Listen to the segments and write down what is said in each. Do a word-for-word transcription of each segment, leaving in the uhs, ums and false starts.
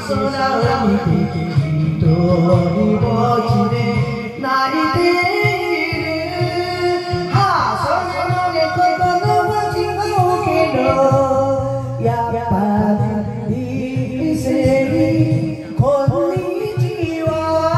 空を見て一人ぼっちで泣いている。はあ、それのね心は違うけど、やっぱり一斉にこんにちは。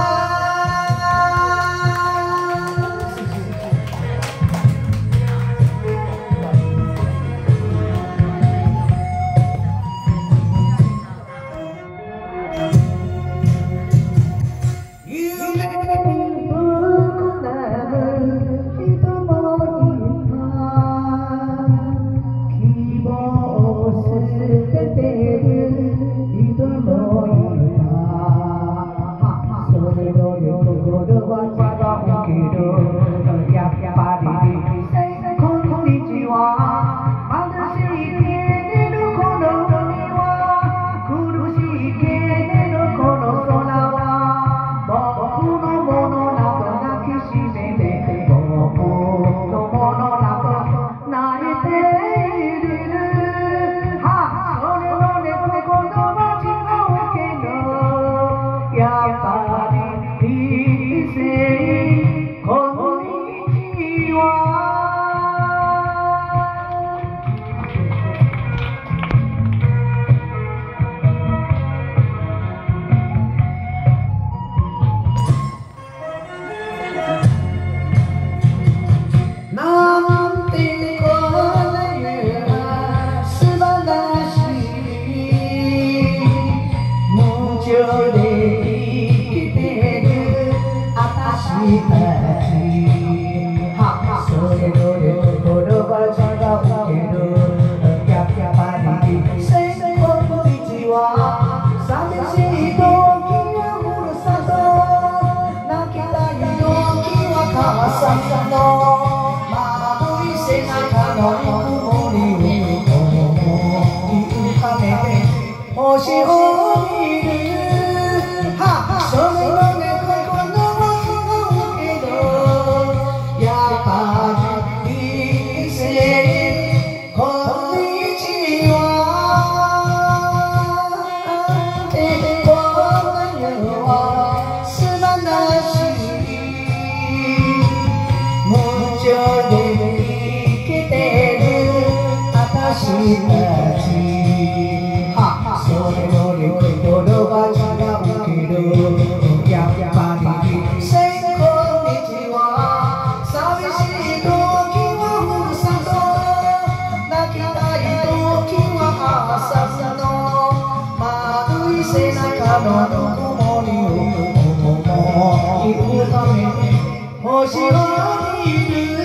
星を見る。はあ、そのね心は違うけど、やっぱり一斉こんにちは。え、この世は素晴らしい。無情で生きてる私たち。それより心は違うけど、やっぱりせいこんにちは。寂しい時はふるさと、泣きたい時は朝の丸い背中のぬくもりを思い浮かべて星を見る。